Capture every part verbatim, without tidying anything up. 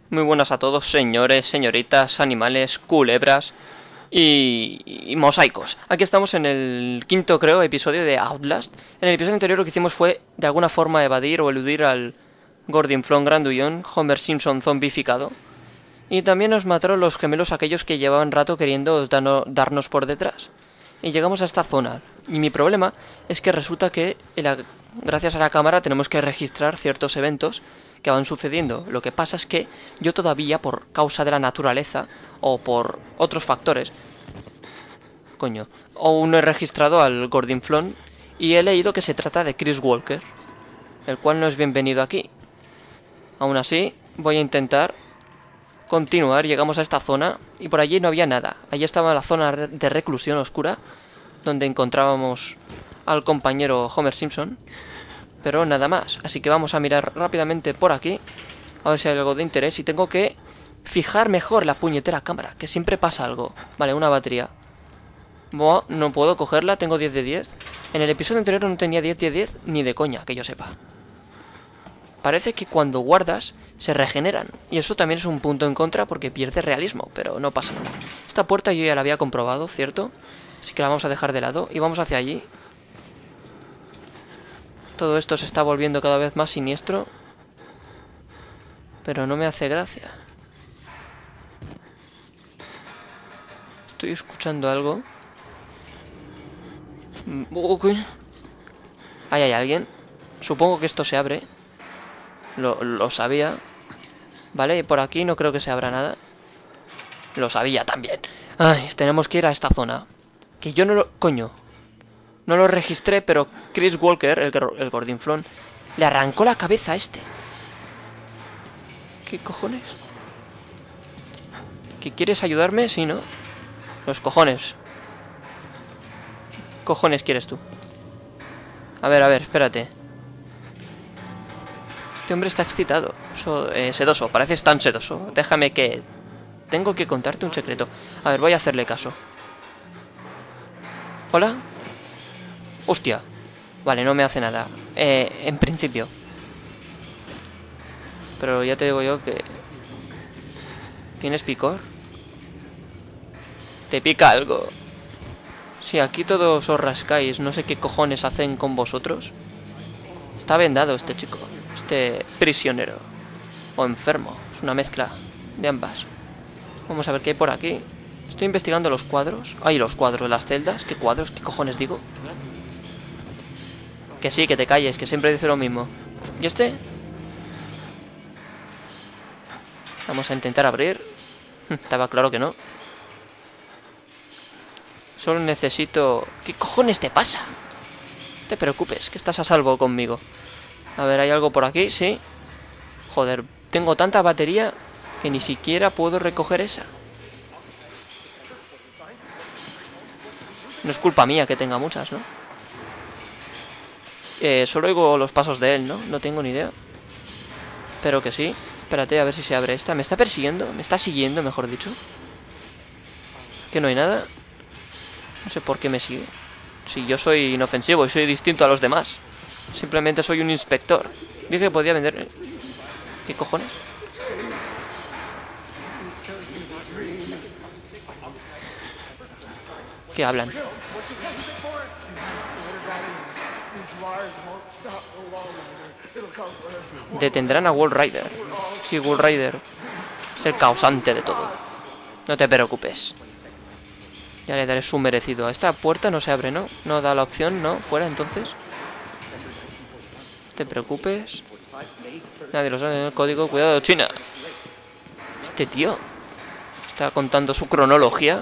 Muy buenas a todos, señores, señoritas, animales, culebras y, y mosaicos. Aquí estamos en el quinto, creo, episodio de Outlast. En el episodio anterior lo que hicimos fue, de alguna forma, evadir o eludir al Gordinflón Grandullón, Homer Simpson zombificado. Y también nos mataron los gemelos aquellos que llevaban rato queriendo dano, darnos por detrás. Y llegamos a esta zona. Y mi problema es que resulta que, la, gracias a la cámara, tenemos que registrar ciertos eventos que van sucediendo. Lo que pasa es que yo todavía, por causa de la naturaleza o por otros factores, coño, aún no he registrado al Gordinflón y he leído que se trata de Chris Walker, el cual no es bienvenido aquí. Aún así, voy a intentar continuar. Llegamos a esta zona y por allí no había nada. Allí estaba la zona de reclusión oscura, donde encontrábamos al compañero Homer Simpson, pero nada más. Así que vamos a mirar rápidamente por aquí, a ver si hay algo de interés. Y tengo que fijar mejor la puñetera cámara, que siempre pasa algo. Vale, una batería. Buah, no puedo cogerla, tengo diez de diez. En el episodio anterior no tenía diez de diez ni de coña, que yo sepa. Parece que cuando guardas se regeneran, y eso también es un punto en contra porque pierde realismo, pero no pasa nada. Esta puerta yo ya la había comprobado, ¿cierto? Así que la vamos a dejar de lado y vamos hacia allí. Todo esto se está volviendo cada vez más siniestro, pero no me hace gracia. Estoy escuchando algo. Uy. Ahí hay alguien. Supongo que esto se abre. Lo, lo sabía. Vale, por aquí no creo que se abra nada. Lo sabía también. Ay, tenemos que ir a esta zona. Que yo no lo... Coño. No lo registré, pero Chris Walker, el, el Gordinflón, le arrancó la cabeza a este. ¿Qué cojones? ¿Que quieres ayudarme? Sí, ¿no? Los cojones. ¿Qué cojones quieres tú? A ver, a ver, espérate. Este hombre está excitado. So, eh, sedoso, pareces tan sedoso. Déjame que... Tengo que contarte un secreto. A ver, voy a hacerle caso. ¿Hola? Hostia. Vale, no me hace nada. Eh, en principio. Pero ya te digo yo que... ¿Tienes picor? ¿Te pica algo? Si aquí todos os rascáis, no sé qué cojones hacen con vosotros. Está vendado este chico. Este prisionero. O enfermo. Es una mezcla de ambas. Vamos a ver qué hay por aquí. Estoy investigando los cuadros. Ay, los cuadros, las celdas. ¿Qué cuadros? ¿Qué cojones digo? Que sí, que te calles, que siempre dice lo mismo. ¿Y este? Vamos a intentar abrir. Estaba claro que no. Solo necesito... ¿Qué cojones te pasa? No te preocupes, que estás a salvo conmigo. A ver, ¿hay algo por aquí? Sí. Joder, tengo tanta batería que ni siquiera puedo recoger esa. No es culpa mía que tenga muchas, ¿no? Eh, solo oigo los pasos de él, ¿no? No tengo ni idea. Pero que sí. Espérate a ver si se abre esta. ¿Me está persiguiendo? ¿Me está siguiendo, mejor dicho? Que no hay nada. No sé por qué me sigue. Si yo soy inofensivo y soy distinto a los demás. Simplemente soy un inspector. Dije que podía vender... ¿Qué cojones? ¿Qué hablan? Detendrán a Wall Rider. Sí, Wall Rider es el causante de todo. No te preocupes. Ya le daré su merecido. Esta puerta no se abre, ¿no? No da la opción, ¿no? Fuera, entonces. No te preocupes. Nadie lo sabe en el código. Cuidado, China. Este tío está contando su cronología.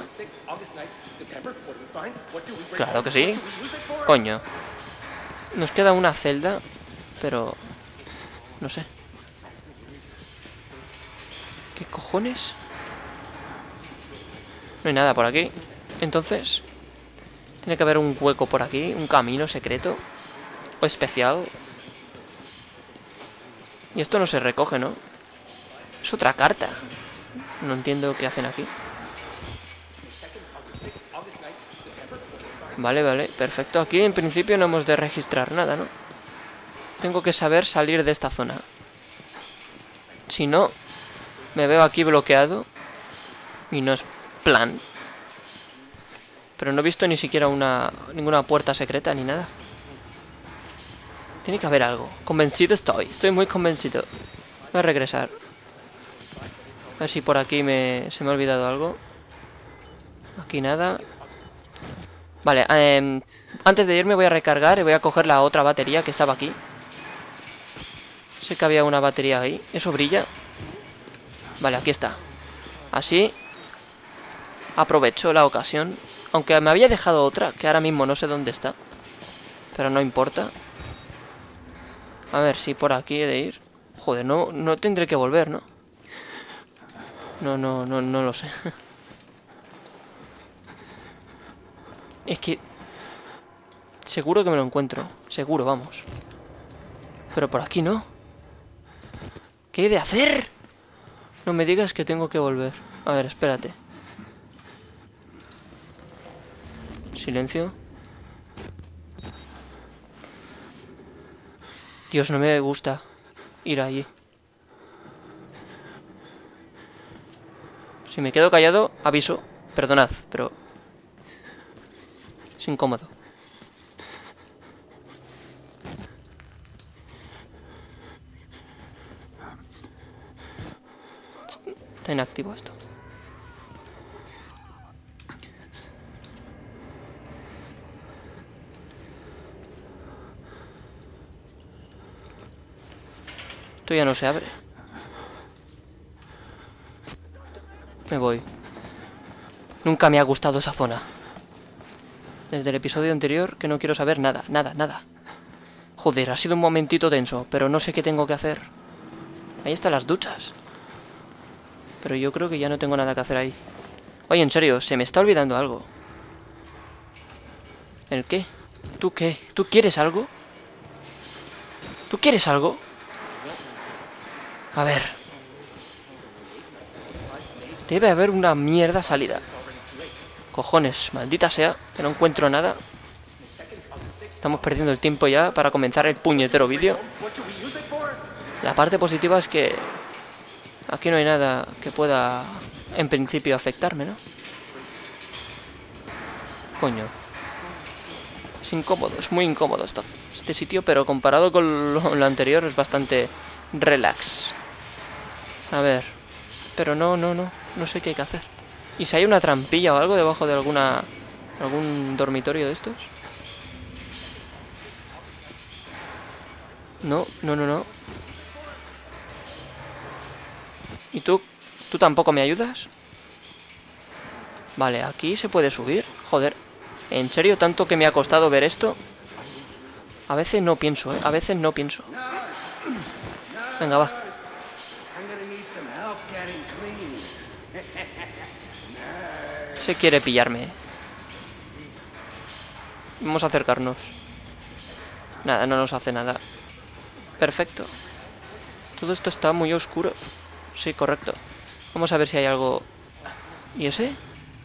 Claro que sí. Coño. Nos queda una celda, pero... No sé. ¿Qué cojones? No hay nada por aquí. Entonces... Tiene que haber un hueco por aquí. Un camino secreto. O especial. Y esto no se recoge, ¿no? Es otra carta. No entiendo qué hacen aquí. Vale, vale, perfecto. Aquí en principio no hemos de registrar nada, ¿no? Tengo que saber salir de esta zona. Si no, Me veo aquí bloqueado. Y no es plan. Pero no he visto ni siquiera una ninguna puerta secreta ni nada. Tiene que haber algo. Convencido estoy. Estoy muy convencido. Voy a regresar. A ver si por aquí me, se me ha olvidado algo. Aquí nada. Vale, eh, antes de irme voy a recargar y voy a coger la otra batería que estaba aquí. Sé que había una batería ahí. ¿Eso brilla? Vale, aquí está. Así aprovecho la ocasión. Aunque me había dejado otra, que ahora mismo no sé dónde está. Pero no importa. A ver si por aquí he de ir. Joder, no, no tendré que volver, ¿no? No, no, no, no lo sé. Es que... seguro que me lo encuentro. Seguro, vamos. Pero por aquí no. ¿Qué he de hacer? No me digas que tengo que volver. A ver, espérate. Silencio. Dios, no me gusta ir allí. Si me quedo callado, aviso. Perdonad, pero... es incómodo. Está inactivo esto. Esto ya no se abre. Me voy. Nunca me ha gustado esa zona. Desde el episodio anterior que no quiero saber nada, nada, nada. Joder, ha sido un momentito tenso, pero no sé qué tengo que hacer. Ahí están las duchas. Pero yo creo que ya no tengo nada que hacer ahí. Oye, en serio, se me está olvidando algo. ¿El qué? ¿Tú qué? ¿Tú quieres algo? ¿Tú quieres algo? A ver. Debe haber una mierda salida. Cojones, maldita sea, que no encuentro nada. Estamos perdiendo el tiempo ya para comenzar el puñetero vídeo. La parte positiva es que aquí no hay nada que pueda, en principio, afectarme, ¿no? Coño. Es incómodo, es muy incómodo esto, este sitio, pero comparado con lo, lo anterior es bastante relax. A ver. Pero no, no, no. No sé qué hay que hacer. ¿Y si hay una trampilla o algo debajo de alguna... algún dormitorio de estos? No, no, no, no. ¿Y tú? ¿Tú tampoco me ayudas? Vale, aquí se puede subir. Joder. ¿En serio tanto que me ha costado ver esto? A veces no pienso, ¿eh? A veces no pienso. Venga, va. Se quiere pillarme. Vamos a acercarnos. Nada, no nos hace nada. Perfecto. Todo esto está muy oscuro. Sí, correcto. Vamos a ver si hay algo... ¿Y ese?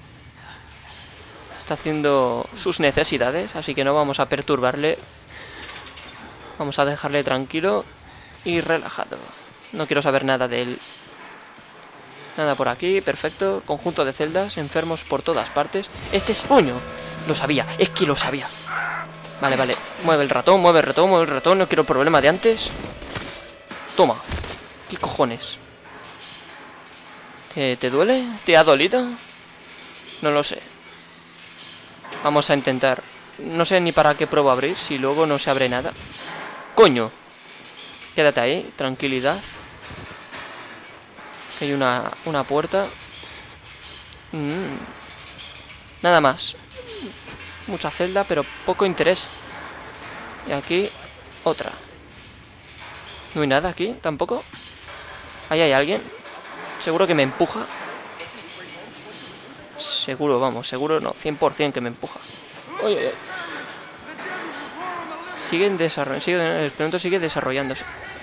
Está haciendo sus necesidades, así que no vamos a perturbarle. Vamos a dejarle tranquilo y relajado. No quiero saber nada de él. Nada por aquí, perfecto. Conjunto de celdas, enfermos por todas partes. Este es... ¡Coño! Lo sabía, es que lo sabía. Vale, vale. Mueve el ratón, mueve el ratón, mueve el ratón. No quiero problema de antes. Toma. ¿Qué cojones? ¿Te, te duele? ¿Te ha dolido? No lo sé. Vamos a intentar. No sé ni para qué pruebo abrir, si luego no se abre nada. ¡Coño! Quédate ahí, tranquilidad. Hay una, una puerta. Mm. Nada más. Mucha celda, pero poco interés. Y aquí, otra. No hay nada aquí, tampoco. Ahí hay alguien. Seguro que me empuja. Seguro, vamos, seguro no, cien por cien que me empuja. Oye, oye. Siguen desarrollando, sigue, el experimento sigue desarrollándose.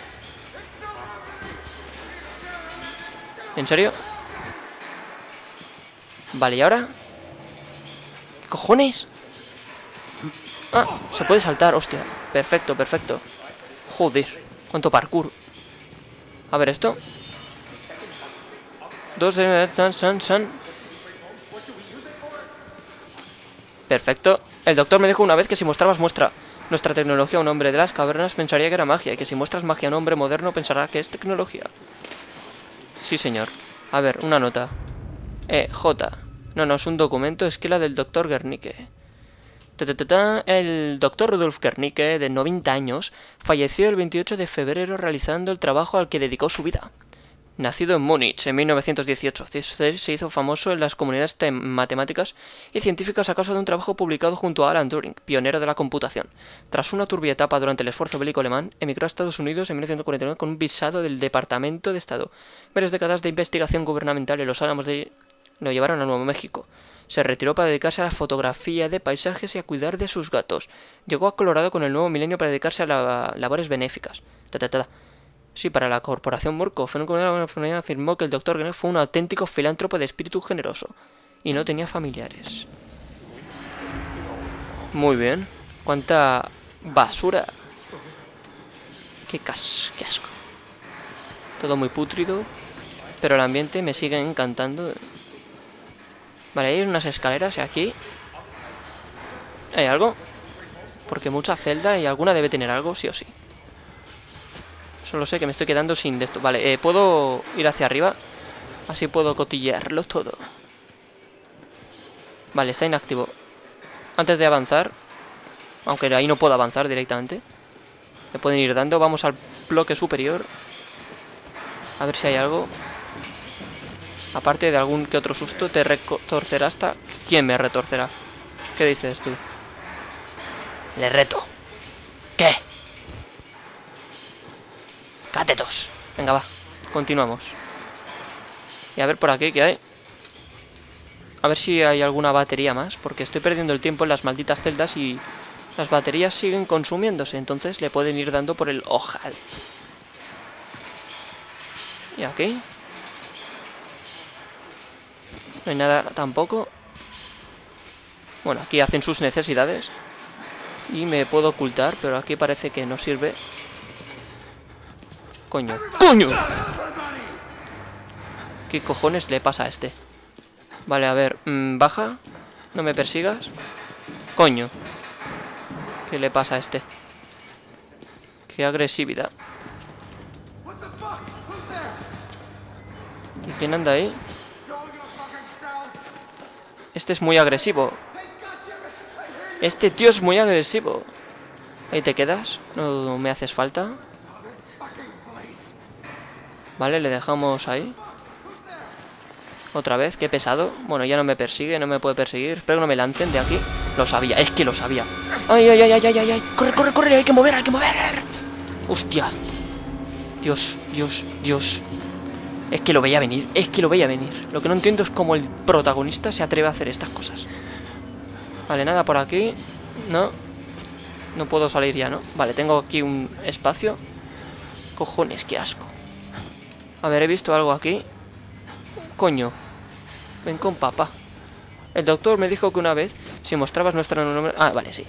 ¿En serio? Vale, ¿y ahora? ¿Qué cojones? Ah, se puede saltar, hostia. Perfecto, perfecto. Joder, cuánto parkour. A ver esto. Dos de... San, san, san. Perfecto. El doctor me dijo una vez que si mostrabas muestra nuestra tecnología a un hombre de las cavernas pensaría que era magia. Y que si muestras magia a un hombre moderno pensará que es tecnología. Sí, señor. A ver, una nota. E, J. No, no, es un documento. Es que la del doctor Guernicke. Ta, ta, ta, ta. El doctor Rudolf Guernicke, de noventa años, falleció el veintiocho de febrero realizando el trabajo al que dedicó su vida. Nacido en Múnich en mil novecientos dieciocho, se hizo famoso en las comunidades matemáticas y científicas a causa de un trabajo publicado junto a Alan Turing, pionero de la computación. Tras una turbia etapa durante el esfuerzo bélico alemán, emigró a Estados Unidos en mil novecientos cuarenta y nueve con un visado del Departamento de Estado. Varias décadas de investigación gubernamental en los Álamos de... lo llevaron a Nuevo México. Se retiró para dedicarse a la fotografía de paisajes y a cuidar de sus gatos. Llegó a Colorado con el nuevo milenio para dedicarse a la... labores benéficas. Ta, ta, ta, ta. Sí, para la corporación Murkoff, en una oportunidad afirmó que el doctor Guernicke fue un auténtico filántropo de espíritu generoso y no tenía familiares. Muy bien. Cuánta basura. Qué, cas qué asco. Todo muy pútrido, pero el ambiente me sigue encantando. Vale, hay unas escaleras y aquí ¿hay algo? Porque mucha celda y alguna debe tener algo, sí o sí. Solo sé que me estoy quedando sin de esto. Vale, eh, ¿puedo ir hacia arriba? Así puedo cotillearlo todo. Vale, está inactivo. Antes de avanzar, aunque ahí no puedo avanzar directamente, me pueden ir dando. Vamos al bloque superior. A ver si hay algo. Aparte de algún que otro susto, te retorcerá hasta... ¿Quién me retorcerá? ¿Qué dices tú? Le reto. ¿Qué? Catetos. Venga, va. Continuamos. Y a ver por aquí qué hay. A ver si hay alguna batería más, porque estoy perdiendo el tiempo en las malditas celdas y las baterías siguen consumiéndose. Entonces le pueden ir dando por el ojal. Y aquí no hay nada tampoco. Bueno, aquí hacen sus necesidades y me puedo ocultar, pero aquí parece que no sirve. Coño. ¡Coño! ¿Qué cojones le pasa a este? Vale, a ver. Mmm, baja. No me persigas. Coño. ¿Qué le pasa a este? Qué agresividad. ¿Y quién anda ahí? Este es muy agresivo. Este tío es muy agresivo. Ahí te quedas. No me haces falta. Vale, le dejamos ahí. Otra vez, qué pesado. Bueno, ya no me persigue, no me puede perseguir. Espero que no me lancen de aquí. Lo sabía, es que lo sabía. Ay, ay, ay, ay, ay, ay. Corre, corre, corre, hay que mover, hay que mover. Hostia. Dios, Dios, Dios. Es que lo veía venir, es que lo veía venir. Lo que no entiendo es cómo el protagonista se atreve a hacer estas cosas. Vale, nada por aquí. No. No puedo salir ya, ¿no? Vale, tengo aquí un espacio. Cojones, qué asco. A ver, he visto algo aquí. Coño. Ven con papá. El doctor me dijo que una vez, si mostrabas nuestro nombre... Ah, vale, sí.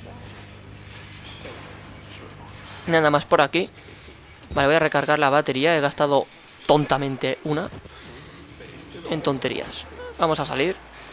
Nada más por aquí. Vale, voy a recargar la batería. He gastado tontamente una en tonterías. Vamos a salir.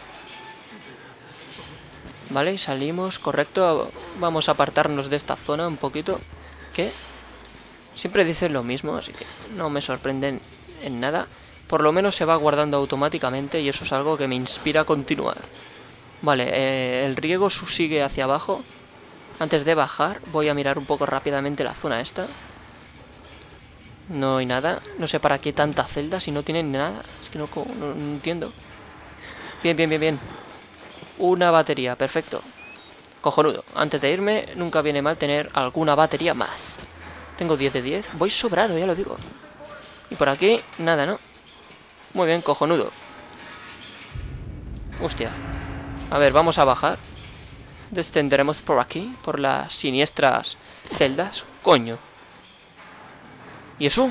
Vale, y salimos, correcto. Vamos a apartarnos de esta zona un poquito. ¿Qué? Siempre dicen lo mismo, así que no me sorprenden en nada. Por lo menos se va guardando automáticamente y eso es algo que me inspira a continuar. Vale, eh, el riego sigue hacia abajo. Antes de bajar voy a mirar un poco rápidamente la zona esta. No hay nada. No sé para qué tanta celda si no tienen nada. Es que no, no, no entiendo. Bien, bien, bien, bien. Una batería, perfecto. Cojonudo. Antes de irme, nunca viene mal tener alguna batería más. Tengo diez de diez. Voy sobrado, ya lo digo. Y por aquí, nada, ¿no? Muy bien, cojonudo. Hostia. A ver, vamos a bajar. Descenderemos por aquí, por las siniestras celdas. Coño. ¿Y eso?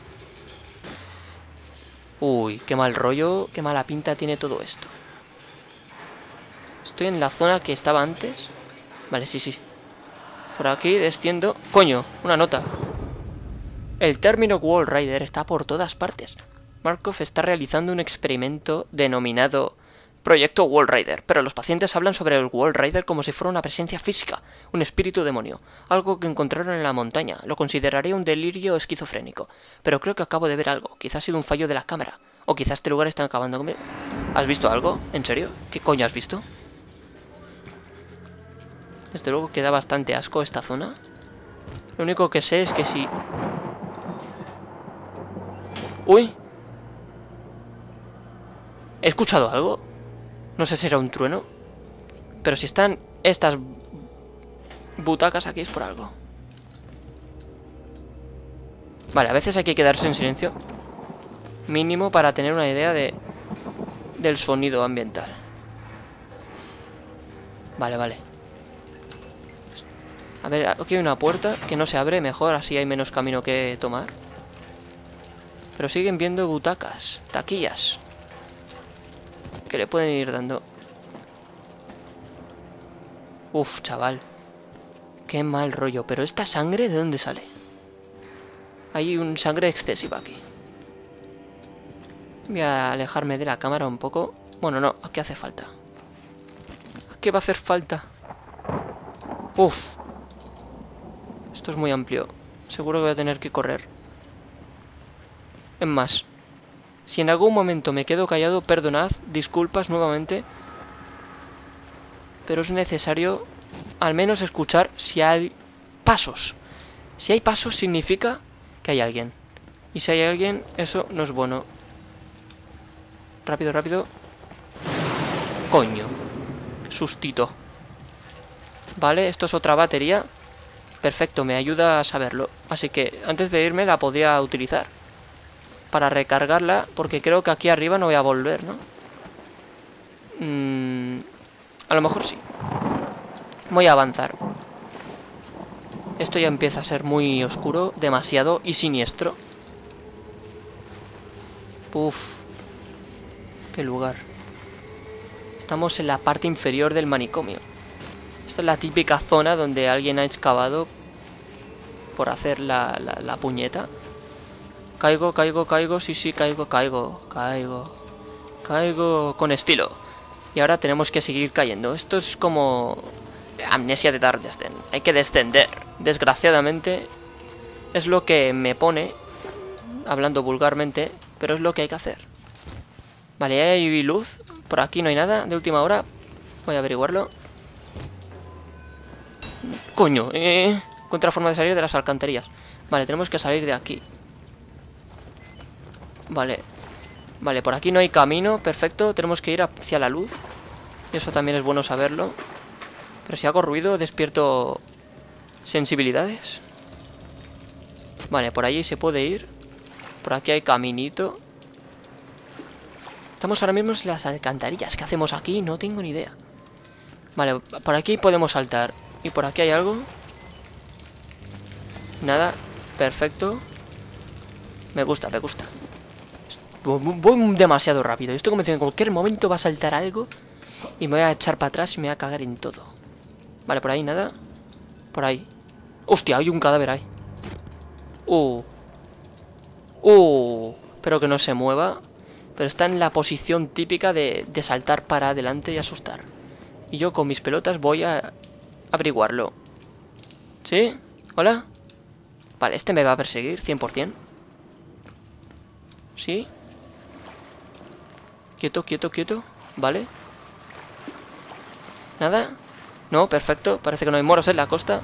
Uy, qué mal rollo, qué mala pinta tiene todo esto. Estoy en la zona que estaba antes. Vale, sí, sí. Por aquí desciendo. Coño, una nota. El término Wall Rider está por todas partes. Markov está realizando un experimento denominado Proyecto Wall Rider, pero los pacientes hablan sobre el Wall Rider como si fuera una presencia física, un espíritu demonio, algo que encontraron en la montaña. Lo consideraría un delirio esquizofrénico, pero creo que acabo de ver algo. Quizás ha sido un fallo de la cámara, o quizás este lugar está acabando conmigo. ¿Has visto algo? ¿En serio? ¿Qué coño has visto? Desde luego queda bastante asco esta zona. Lo único que sé es que si... ¡Uy! ¿He escuchado algo? No sé si era un trueno. Pero si están estas butacas aquí es por algo. Vale, a veces hay que quedarse en silencio mínimo para tener una idea de del sonido ambiental. Vale, vale. A ver, aquí hay una puerta que no se abre. Mejor, así hay menos camino que tomar. Pero siguen viendo butacas, taquillas, que le pueden ir dando. Uf, chaval. Qué mal rollo. Pero esta sangre, ¿de dónde sale? Hay un sangre excesiva aquí. Voy a alejarme de la cámara un poco. Bueno, no, ¿a qué hace falta? ¿A qué va a hacer falta? Uf. Esto es muy amplio. Seguro que voy a tener que correr. Es más, si en algún momento me quedo callado, perdonad, disculpas nuevamente. Pero es necesario al menos escuchar si hay pasos. Si hay pasos significa que hay alguien. Y si hay alguien, eso no es bueno. Rápido, rápido. Coño. Qué sustito. Vale, esto es otra batería. Perfecto, me ayuda a saberlo. Así que antes de irme la podría utilizar para recargarla, porque creo que aquí arriba no voy a volver, ¿no? Mm, a lo mejor sí. Voy a avanzar. Esto ya empieza a ser muy oscuro, demasiado y siniestro. Uf. Qué lugar. Estamos en la parte inferior del manicomio. Esta es la típica zona donde alguien ha excavado por hacer la, la, la puñeta. Caigo, caigo, caigo, sí, sí, caigo, caigo, caigo. Caigo con estilo. Y ahora tenemos que seguir cayendo. Esto es como Amnesia de Dark Descent. Hay que descender. Desgraciadamente es lo que me pone, hablando vulgarmente, pero es lo que hay que hacer. Vale, hay luz. Por aquí no hay nada de última hora. Voy a averiguarlo. Coño, eh, encuentra forma de salir de las alcantarillas. Vale, tenemos que salir de aquí. Vale. Vale, por aquí no hay camino, perfecto. Tenemos que ir hacia la luz. Y eso también es bueno saberlo. Pero si hago ruido, despierto sensibilidades. Vale, por allí se puede ir. Por aquí hay caminito. Estamos ahora mismo en las alcantarillas. ¿Qué hacemos aquí? No tengo ni idea. Vale, por aquí podemos saltar. ¿Y por aquí hay algo? Nada, perfecto. Me gusta, me gusta. Voy demasiado rápido. Estoy convencido que en cualquier momento va a saltar algo y me voy a echar para atrás y me voy a cagar en todo. Vale, por ahí nada. Por ahí. Hostia, hay un cadáver ahí. Uh. Uh. Espero que no se mueva. Pero está en la posición típica de, de saltar para adelante y asustar. Y yo con mis pelotas voy a averiguarlo. ¿Sí? ¿Hola? Vale, este me va a perseguir, cien por cien. ¿Sí? Quieto, quieto, quieto. Vale. ¿Nada? No, perfecto. Parece que no hay moros en la costa.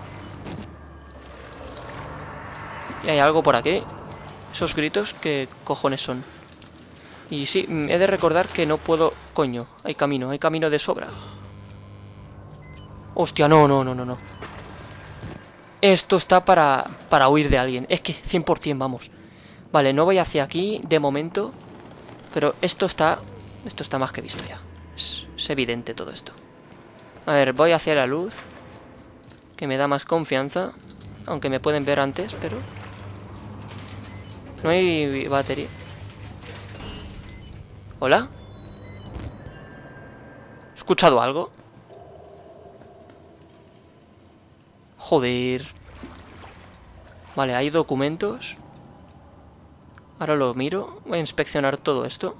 Y hay algo por aquí. Esos gritos, ¿qué cojones son? Y sí, he de recordar que no puedo... Coño, hay camino, hay camino de sobra. Hostia, no, no, no, no, no. Esto está para, para huir de alguien. Es que cien por cien, vamos. Vale, no voy hacia aquí de momento. Pero esto está... Esto está más que visto ya. Es, es evidente todo esto. A ver, voy hacia la luz, que me da más confianza. Aunque me pueden ver antes, pero... No hay batería. ¿Hola? ¿He escuchado algo? Joder. Vale, hay documentos. Ahora lo miro. Voy a inspeccionar todo esto.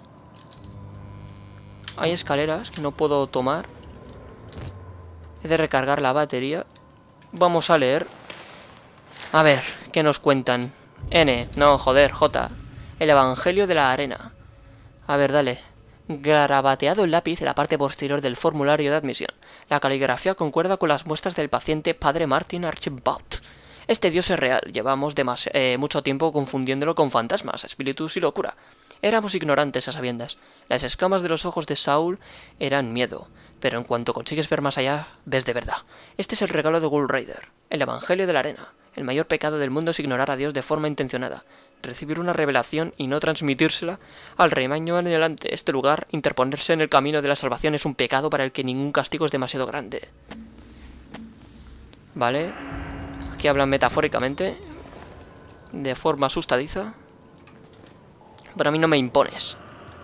Hay escaleras que no puedo tomar. He de recargar la batería. Vamos a leer. A ver, ¿qué nos cuentan? N, no, joder, J. El Evangelio de la Arena. A ver, dale. Garabateado el lápiz en la parte posterior del formulario de admisión. La caligrafía concuerda con las muestras del paciente padre Martin Archibald. Este dios es real. Llevamos eh, mucho tiempo confundiéndolo con fantasmas, espíritus y locura. Éramos ignorantes a sabiendas. Las escamas de los ojos de Saul eran miedo. Pero en cuanto consigues ver más allá, ves de verdad. Este es el regalo de Ghoul Rider, el Evangelio de la Arena. El mayor pecado del mundo es ignorar a Dios de forma intencionada. Recibir una revelación y no transmitírsela al rebaño anhelante. Este lugar, interponerse en el camino de la salvación, es un pecado para el que ningún castigo es demasiado grande. Vale. Aquí hablan metafóricamente. De forma asustadiza. Pero a mí no me impones.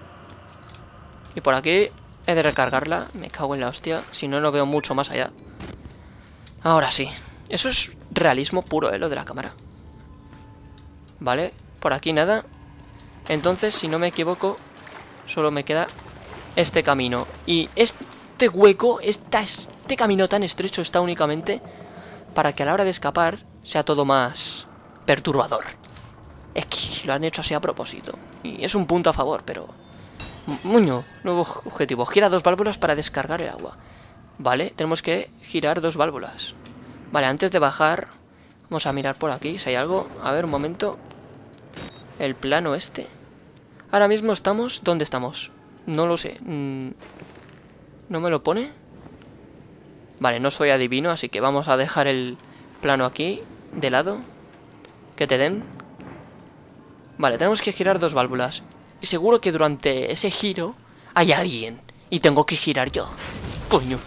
Y por aquí he de recargarla. Me cago en la hostia. Si no, no veo mucho más allá. Ahora sí. Eso es realismo puro, ¿eh? Lo de la cámara. Vale. Por aquí nada. Entonces, si no me equivoco, solo me queda este camino. Y este hueco, esta, este camino tan estrecho está únicamente para que a la hora de escapar sea todo más perturbador. Es que lo han hecho así a propósito. Y es un punto a favor, pero... Muño, nuevo objetivo. Gira dos válvulas para descargar el agua. Vale, tenemos que girar dos válvulas. Vale, antes de bajar, vamos a mirar por aquí si hay algo. A ver, un momento. El plano este. Ahora mismo estamos... ¿Dónde estamos? No lo sé. Mm, ¿no me lo pone? Vale, no soy adivino, así que vamos a dejar el plano aquí, de lado. Que te den. Vale, tenemos que girar dos válvulas. Y seguro que durante ese giro hay alguien. Y tengo que girar yo. Coño.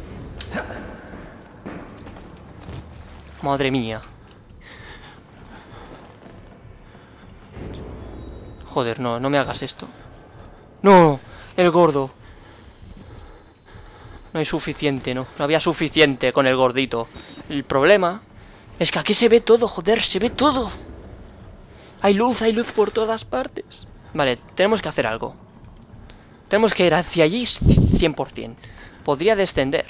Madre mía. Joder, no, no me hagas esto. ¡No! El gordo. No hay suficiente, ¿no? No había suficiente con el gordito. El problema es que aquí se ve todo, joder, se ve todo. Hay luz, hay luz por todas partes. Vale, tenemos que hacer algo. Tenemos que ir hacia allí cien por cien. Podría descender.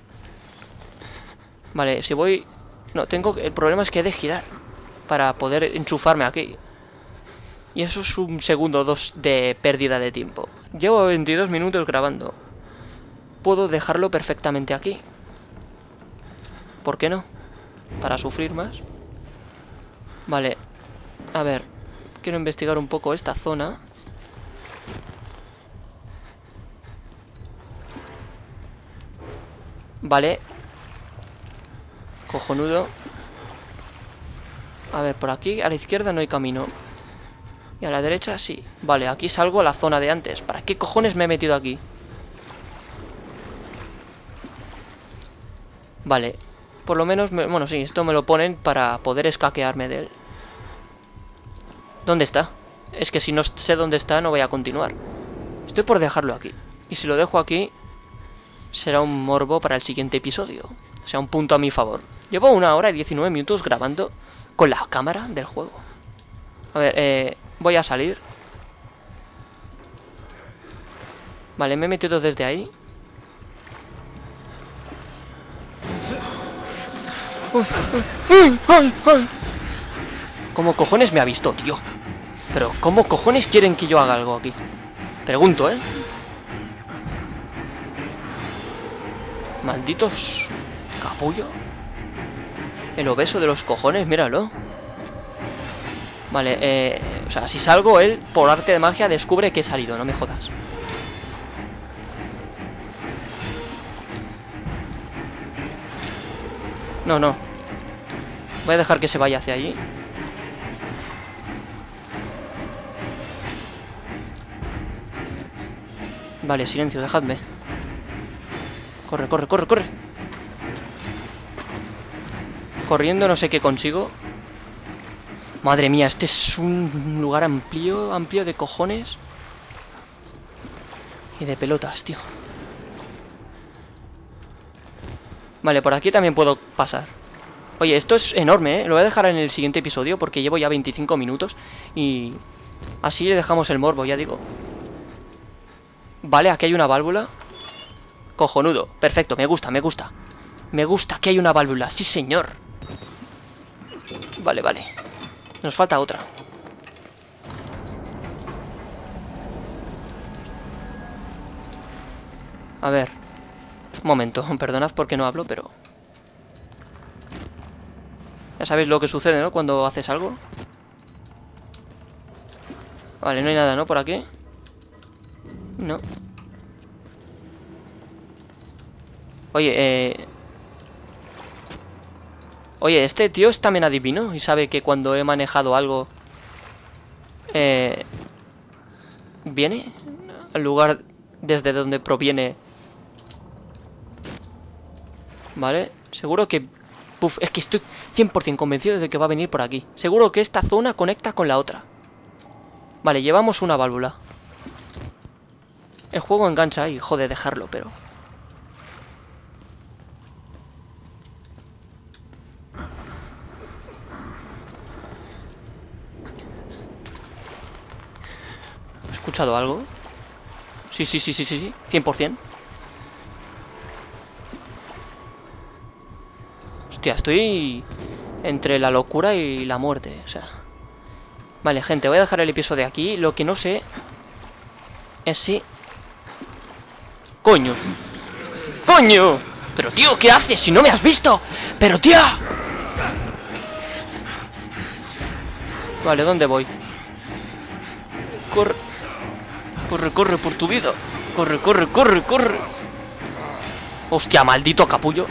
Vale, si voy... No, tengo... El problema es que he de girar para poder enchufarme aquí. Y eso es un segundo o dos de pérdida de tiempo. Llevo veintidós minutos grabando. Puedo dejarlo perfectamente aquí. ¿Por qué no? Para sufrir más. Vale. A ver. Quiero investigar un poco esta zona. Vale. Cojonudo. A ver, por aquí a la izquierda no hay camino. Y a la derecha sí. Vale, aquí salgo a la zona de antes. ¿Para qué cojones me he metido aquí? Vale. Por lo menos, me... bueno, sí, esto me lo ponen para poder escaquearme de él. ¿Dónde está? Es que si no sé dónde está no voy a continuar. Estoy por dejarlo aquí. Y si lo dejo aquí, será un morbo para el siguiente episodio. O sea, un punto a mi favor. Llevo una hora y diecinueve minutos grabando con la cámara del juego. A ver, eh... voy a salir. Vale, me he metido desde ahí. ¿Cómo cojones me ha visto, tío? Pero ¿cómo cojones quieren que yo haga algo aquí? Pregunto, ¿eh? Malditos capullo. El obeso de los cojones, míralo. Vale, eh... o sea, si salgo, él, por arte de magia, descubre que he salido, no me jodas. No, no. Voy a dejar que se vaya hacia allí. Vale, silencio, dejadme. Corre, corre, corre, corre. Corriendo no sé qué consigo. Madre mía, este es un lugar amplio, amplio de cojones. Y de pelotas, tío. Vale, por aquí también puedo pasar. Oye, esto es enorme, ¿eh? Lo voy a dejar en el siguiente episodio porque llevo ya veinticinco minutos y así le dejamos el morbo, ya digo. Vale, aquí hay una válvula. Cojonudo, perfecto, me gusta, me gusta. Me gusta que hay una válvula, sí señor. Vale, vale. Nos falta otra. A ver. Un momento, perdonad porque no hablo, pero... Ya sabéis lo que sucede, ¿no? Cuando haces algo. Vale, no hay nada, ¿no? Por aquí. No. Oye, eh... Oye, este tío es también adivino y sabe que cuando he manejado algo... Eh... ¿Viene? Al lugar desde donde proviene... Vale, seguro que... Uf, es que estoy cien por cien convencido de que va a venir por aquí. Seguro que esta zona conecta con la otra. Vale, llevamos una válvula. El juego engancha y jode dejarlo, pero... ¿He escuchado algo? Sí, sí, sí, sí, sí, sí, cien por cien. Hostia, estoy entre la locura y la muerte, o sea... Vale, gente, voy a dejar el episodio aquí. Lo que no sé es si... ¡Coño! ¡Coño! Pero tío, ¿qué haces si no me has visto? ¡Pero tía! Vale, ¿dónde voy? Corre. Corre, corre por tu vida. Corre, corre, corre, corre. Hostia, maldito capullo.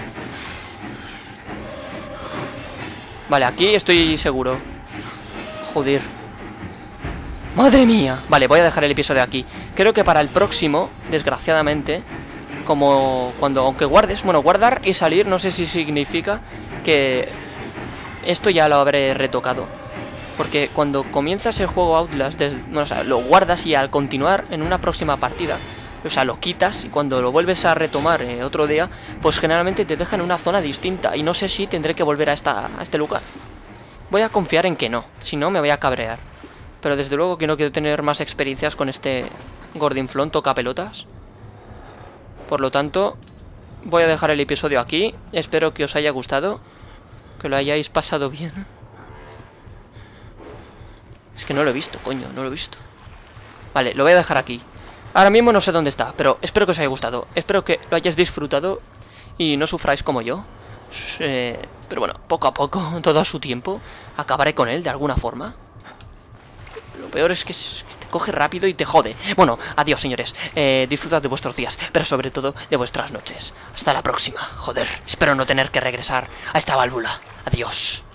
Vale, aquí estoy seguro. Joder. ¡Madre mía! Vale, voy a dejar el episodio aquí. Creo que para el próximo, desgraciadamente, como cuando, aunque guardes, bueno, guardar y salir, no sé si significa que esto ya lo habré retocado. Porque cuando comienzas el juego Outlast, des, no, o sea, lo guardas y al continuar en una próxima partida, o sea, lo quitas y cuando lo vuelves a retomar eh, otro día, pues generalmente te deja en una zona distinta y no sé si tendré que volver a, esta, a este lugar. Voy a confiar en que no, si no me voy a cabrear. Pero desde luego que no quiero tener más experiencias con este gordinflón tocapelotas. Por lo tanto, voy a dejar el episodio aquí. Espero que os haya gustado, que lo hayáis pasado bien. Es que no lo he visto, coño, no lo he visto. Vale, lo voy a dejar aquí. Ahora mismo no sé dónde está, pero espero que os haya gustado. Espero que lo hayáis disfrutado y no sufráis como yo. Eh, pero bueno, poco a poco, todo a su tiempo, acabaré con él de alguna forma. Lo peor es que te coge rápido y te jode. Bueno, adiós, señores. Eh, disfrutad de vuestros días, pero sobre todo de vuestras noches. Hasta la próxima. Joder, espero no tener que regresar a esta válvula. Adiós.